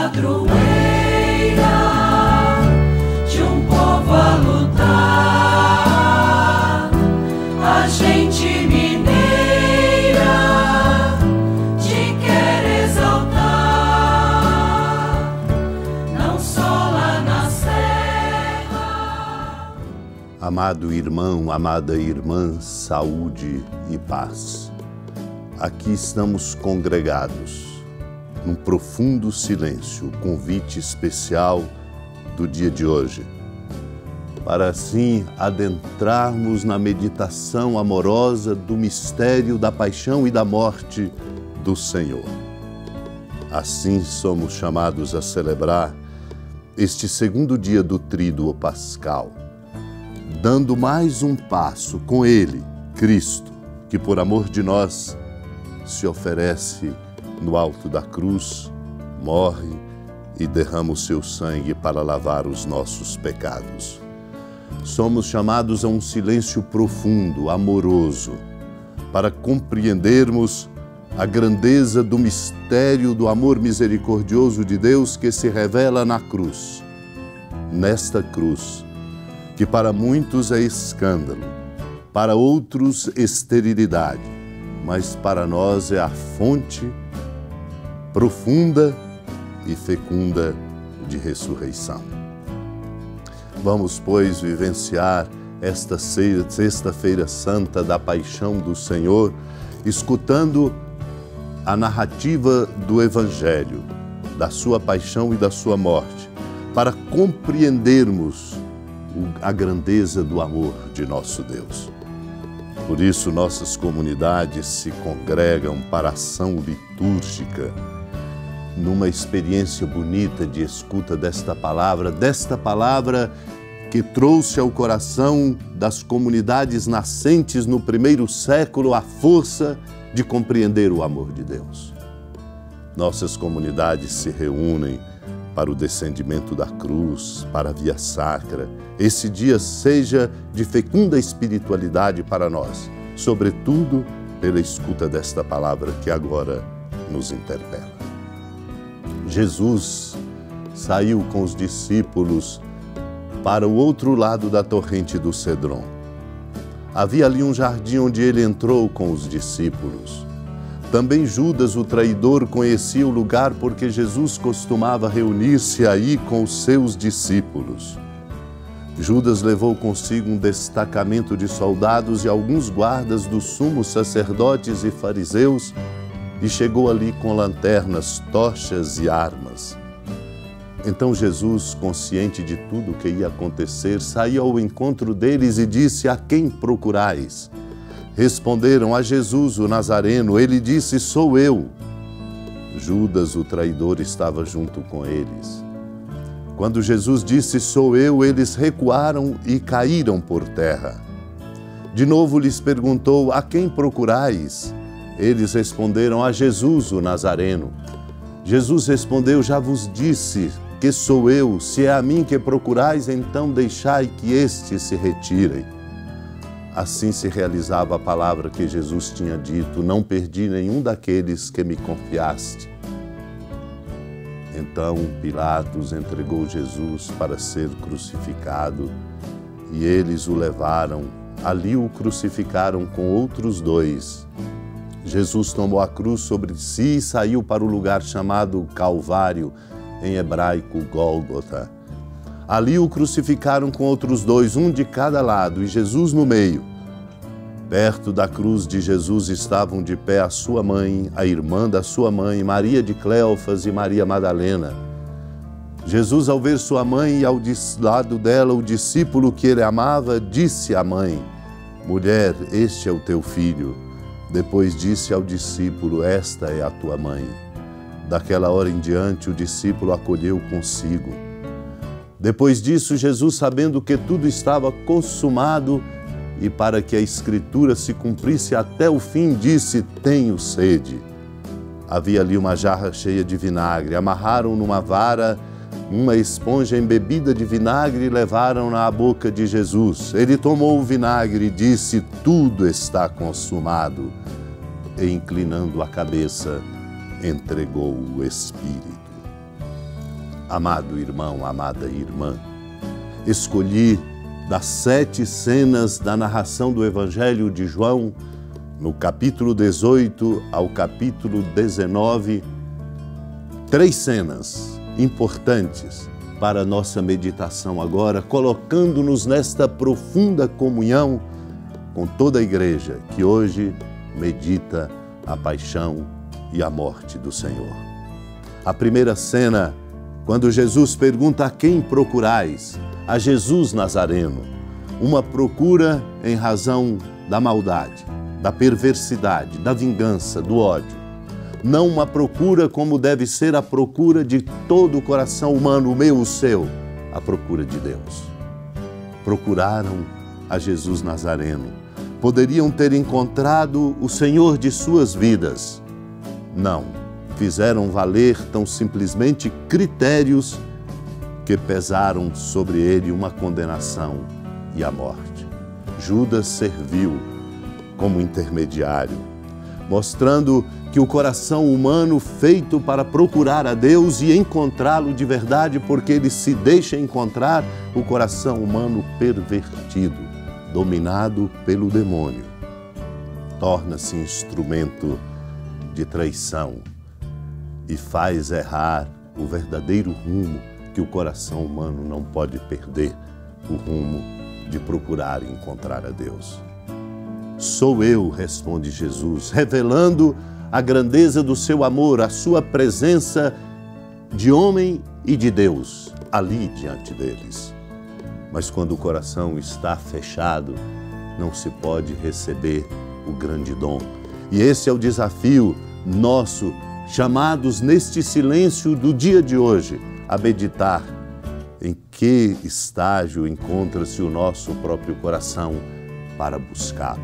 padroeira de um povo a lutar, a gente mineira te quer exaltar, não só lá na serra. Amado irmão, amada irmã, saúde e paz. Aqui estamos congregados, num profundo silêncio, o convite especial do dia de hoje, para assim adentrarmos na meditação amorosa do mistério da paixão e da morte do Senhor. Assim somos chamados a celebrar este segundo dia do Tríduo Pascal, dando mais um passo com Ele, Cristo, que por amor de nós se oferece no alto da cruz, morre e derrama o seu sangue para lavar os nossos pecados. Somos chamados a um silêncio profundo, amoroso, para compreendermos a grandeza do mistério do amor misericordioso de Deus que se revela na cruz. Nesta cruz, que para muitos é escândalo, para outros esterilidade, mas para nós é a fonte profunda e fecunda de ressurreição. Vamos, pois, vivenciar esta Sexta-feira Santa da Paixão do Senhor, escutando a narrativa do Evangelho, da sua paixão e da sua morte, para compreendermos a grandeza do amor de nosso Deus. Por isso, nossas comunidades se congregam para a ação litúrgica, numa experiência bonita de escuta desta palavra que trouxe ao coração das comunidades nascentes no primeiro século a força de compreender o amor de Deus. Nossas comunidades se reúnem para o descendimento da cruz, para a via sacra. Esse dia seja de fecunda espiritualidade para nós, sobretudo pela escuta desta palavra que agora nos interpela. Jesus saiu com os discípulos para o outro lado da torrente do Cedron. Havia ali um jardim onde ele entrou com os discípulos. Também Judas, o traidor, conhecia o lugar porque Jesus costumava reunir-se aí com os seus discípulos. Judas levou consigo um destacamento de soldados e alguns guardas dos sumos sacerdotes e fariseus e chegou ali com lanternas, tochas e armas. Então Jesus, consciente de tudo o que ia acontecer, saiu ao encontro deles e disse: "A quem procurais?" Responderam: "A Jesus, o Nazareno." Ele disse: "Sou eu." Judas, o traidor, estava junto com eles. Quando Jesus disse: "Sou eu", eles recuaram e caíram por terra. De novo lhes perguntou: "A quem procurais?" Eles responderam: "A Jesus, o Nazareno." Jesus respondeu: "Já vos disse que sou eu. Se é a mim que procurais, então deixai que estes se retirem." Assim se realizava a palavra que Jesus tinha dito: "Não perdi nenhum daqueles que me confiaste." Então Pilatos entregou Jesus para ser crucificado e eles o levaram. Ali o crucificaram com outros dois. Jesus tomou a cruz sobre si e saiu para o lugar chamado Calvário, em hebraico Gólgota. Ali o crucificaram com outros dois, um de cada lado, e Jesus no meio. Perto da cruz de Jesus estavam de pé a sua mãe, a irmã da sua mãe, Maria de Cleofas e Maria Madalena. Jesus, ao ver sua mãe e ao lado dela o discípulo que ele amava, disse à mãe: "Mulher, este é o teu filho." Depois disse ao discípulo: "Esta é a tua mãe." Daquela hora em diante, o discípulo acolheu consigo. Depois disso, Jesus, sabendo que tudo estava consumado e para que a Escritura se cumprisse até o fim, disse: "Tenho sede." Havia ali uma jarra cheia de vinagre. Amarraram numa vara uma esponja embebida de vinagre e levaram-na à boca de Jesus. Ele tomou o vinagre e disse: "Tudo está consumado." E, inclinando a cabeça, entregou o Espírito. Amado irmão, amada irmã, escolhi das 7 cenas da narração do Evangelho de João, no capítulo 18 ao capítulo 19, 3 cenas importantes para a nossa meditação agora, colocando-nos nesta profunda comunhão com toda a igreja que hoje medita a paixão e a morte do Senhor. A primeira cena, quando Jesus pergunta: a quem procurais? A Jesus Nazareno. Uma procura em razão da maldade, da perversidade, da vingança, do ódio. Não uma procura como deve ser a procura de todo o coração humano, o meu, o seu, a procura de Deus. Procuraram a Jesus Nazareno. Poderiam ter encontrado o Senhor de suas vidas. Não, fizeram valer tão simplesmente critérios que pesaram sobre ele uma condenação e a morte. Judas serviu como intermediário, mostrando que o coração humano feito para procurar a Deus e encontrá-lo de verdade, porque ele se deixa encontrar, o coração humano pervertido, dominado pelo demônio, torna-se instrumento de traição e faz errar o verdadeiro rumo que o coração humano não pode perder, o rumo de procurar e encontrar a Deus. Sou eu, responde Jesus, revelando a grandeza do seu amor, a sua presença de homem e de Deus ali diante deles. Mas quando o coração está fechado, não se pode receber o grande dom. E esse é o desafio nosso, chamados neste silêncio do dia de hoje, a meditar em que estágio encontra-se o nosso próprio coração para buscá-lo.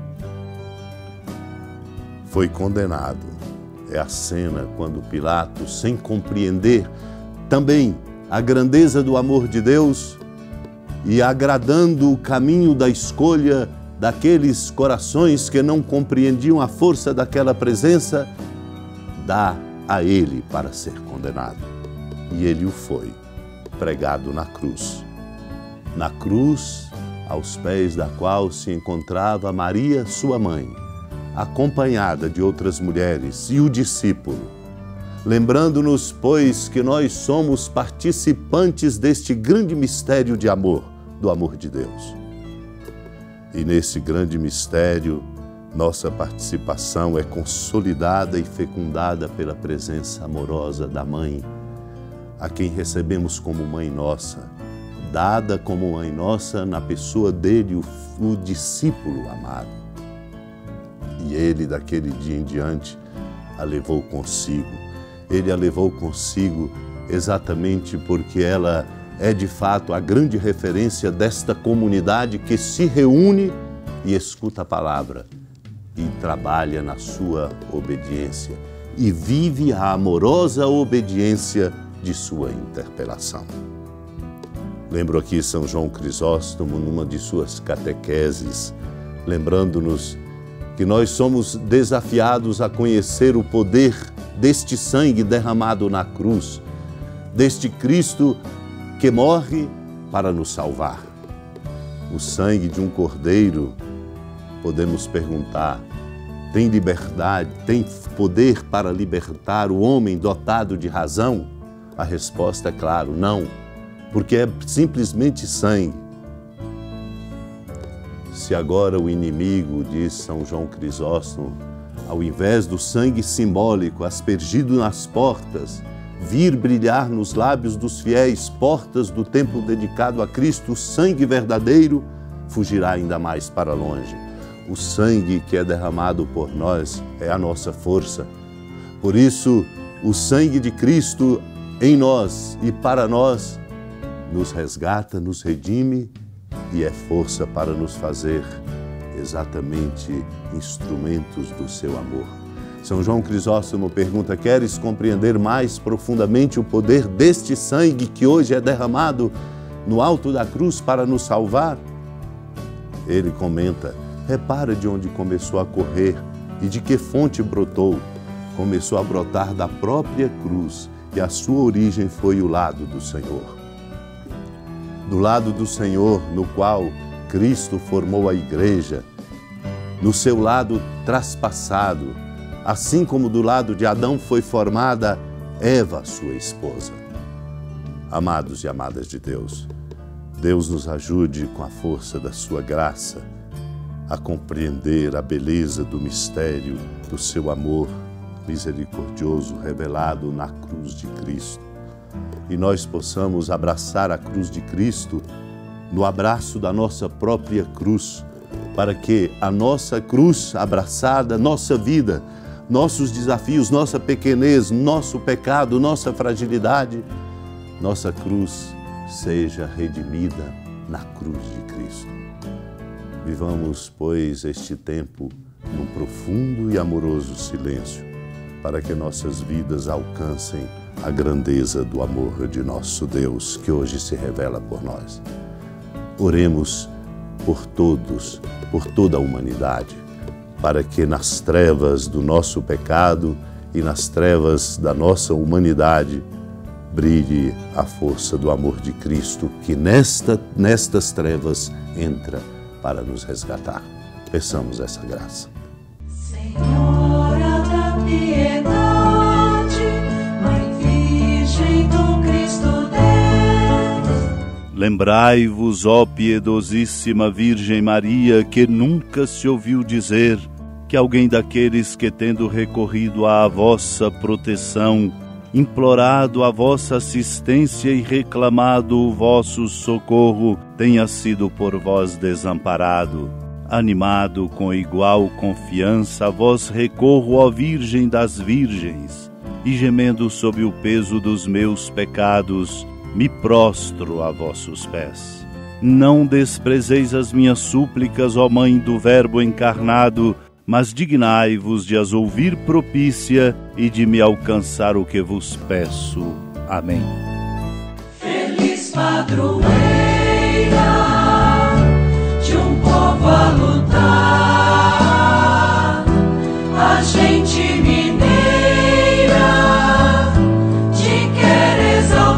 Foi condenado. É a cena quando Pilatos, sem compreender também a grandeza do amor de Deus e agradando o caminho da escolha daqueles corações que não compreendiam a força daquela presença, dá a ele para ser condenado. E ele o foi, pregado na cruz. Na cruz, aos pés da qual se encontrava Maria, sua mãe, acompanhada de outras mulheres e o discípulo, lembrando-nos, pois, que nós somos participantes deste grande mistério de amor, do amor de Deus. E nesse grande mistério, nossa participação é consolidada e fecundada pela presença amorosa da Mãe, a quem recebemos como Mãe Nossa, dada como Mãe Nossa na pessoa dele, o discípulo amado. E ele, daquele dia em diante, a levou consigo. Ele a levou consigo exatamente porque ela é, de fato, a grande referência desta comunidade que se reúne e escuta a palavra e trabalha na sua obediência e vive a amorosa obediência de sua interpelação. Lembro aqui São João Crisóstomo, numa de suas catequeses, lembrando-nos que nós somos desafiados a conhecer o poder deste sangue derramado na cruz, deste Cristo que morre para nos salvar. O sangue de um cordeiro, podemos perguntar, tem liberdade, tem poder para libertar o homem dotado de razão? A resposta é claro, não, porque é simplesmente sangue. Se agora o inimigo, diz São João Crisóstomo, ao invés do sangue simbólico aspergido nas portas, vir brilhar nos lábios dos fiéis, portas do templo dedicado a Cristo, o sangue verdadeiro, fugirá ainda mais para longe. O sangue que é derramado por nós é a nossa força. Por isso, o sangue de Cristo em nós e para nós nos resgata, nos redime e é força para nos fazer exatamente instrumentos do seu amor. São João Crisóstomo pergunta: queres compreender mais profundamente o poder deste sangue que hoje é derramado no alto da cruz para nos salvar? Ele comenta: repara de onde começou a correr e de que fonte brotou. Começou a brotar da própria cruz que a sua origem foi o lado do Senhor. Do lado do Senhor, no qual Cristo formou a igreja, no seu lado traspassado, assim como do lado de Adão foi formada Eva, sua esposa. Amados e amadas de Deus, Deus nos ajude com a força da sua graça a compreender a beleza do mistério do seu amor misericordioso revelado na cruz de Cristo. E nós possamos abraçar a cruz de Cristo no abraço da nossa própria cruz, para que a nossa cruz abraçada, nossa vida, nossos desafios, nossa pequenez, nosso pecado, nossa fragilidade, nossa cruz seja redimida na cruz de Cristo. Vivamos, pois, este tempo num profundo e amoroso silêncio, para que nossas vidas alcancem a grandeza do amor de nosso Deus, que hoje se revela por nós. Oremos por todos, por toda a humanidade, para que nas trevas do nosso pecado e nas trevas da nossa humanidade brilhe a força do amor de Cristo, que nestas trevas entra para nos resgatar. Peçamos essa graça. Senhora da piedade, Mãe Virgem do Cristo Deus. Lembrai-vos, ó piedosíssima Virgem Maria, que nunca se ouviu dizer que alguém daqueles que, tendo recorrido à vossa proteção, implorado a vossa assistência e reclamado o vosso socorro, tenha sido por vós desamparado. Animado com igual confiança, a vós recorro, ó Virgem das Virgens, e gemendo sob o peso dos meus pecados, me prostro a vossos pés. Não desprezeis as minhas súplicas, ó Mãe do Verbo encarnado, mas dignai-vos de as ouvir propícia e de me alcançar o que vos peço. Amém. Feliz padroeira de um povo a lutar, a gente mineira te quer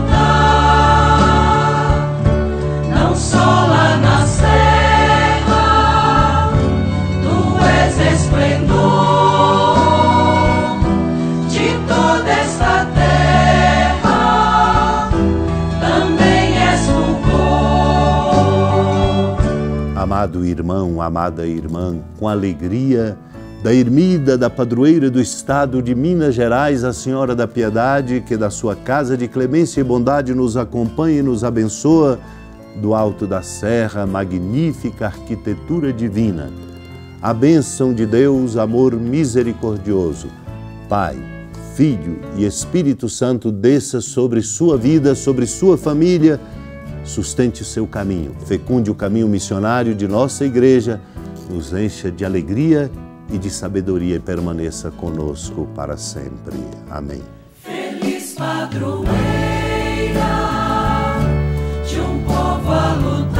exaltar, não só lá na serra, tu és esplendor de toda esta terra, também és fulgor. Amado irmão, amada irmã, com alegria da ermida da padroeira do estado de Minas Gerais, a Senhora da Piedade, que da sua casa de clemência e bondade nos acompanha e nos abençoa, do alto da serra, magnífica arquitetura divina. A bênção de Deus, amor misericordioso, Pai, Filho e Espírito Santo desça sobre sua vida, sobre sua família, sustente o seu caminho, fecunde o caminho missionário de nossa igreja, nos encha de alegria e de sabedoria e permaneça conosco para sempre. Amém. Feliz padroeira de um povo a lutar.